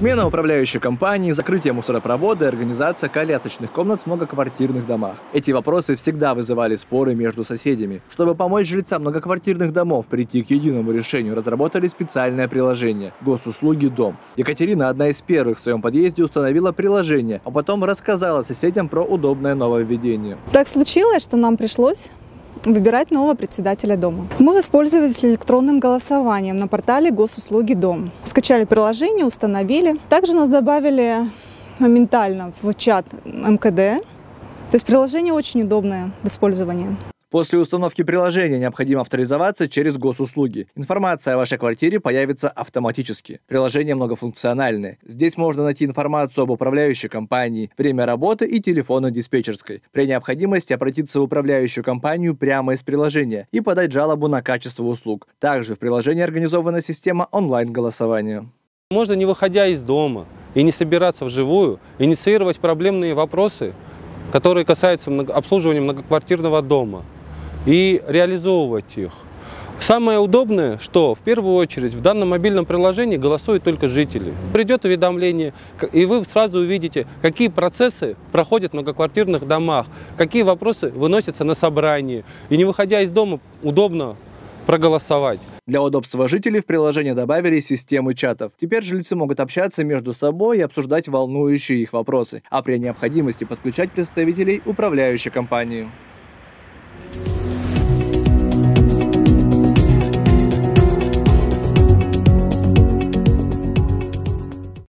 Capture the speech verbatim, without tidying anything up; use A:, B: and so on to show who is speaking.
A: Смена управляющей компании, закрытие мусоропровода и организация колясочных комнат в многоквартирных домах. Эти вопросы всегда вызывали споры между соседями. Чтобы помочь жильцам многоквартирных домов прийти к единому решению, разработали специальное приложение «Госуслуги Дом». Екатерина, одна из первых в своем подъезде, установила приложение, а потом рассказала соседям про удобное нововведение.
B: Так случилось, что нам пришлось выбирать нового председателя дома. Мы воспользовались электронным голосованием на портале Госуслуги Дом. Скачали приложение, установили. Также нас добавили моментально в чат эм ка дэ. То есть приложение очень удобное в использовании.
A: После установки приложения необходимо авторизоваться через госуслуги. Информация о вашей квартире появится автоматически. Приложение многофункциональное. Здесь можно найти информацию об управляющей компании, время работы и телефоны диспетчерской. При необходимости обратиться в управляющую компанию прямо из приложения и подать жалобу на качество услуг. Также в приложении организована система онлайн-голосования.
C: Можно, не выходя из дома и не собираться вживую, инициировать проблемные вопросы, которые касаются обслуживания многоквартирного дома, и реализовывать их. Самое удобное, что в первую очередь в данном мобильном приложении голосуют только жители. Придет уведомление, и вы сразу увидите, какие процессы проходят в многоквартирных домах, какие вопросы выносятся на собрании. И не выходя из дома, удобно проголосовать.
A: Для удобства жителей в приложение добавили системы чатов. Теперь жильцы могут общаться между собой и обсуждать волнующие их вопросы, а при необходимости подключать представителей управляющей компании.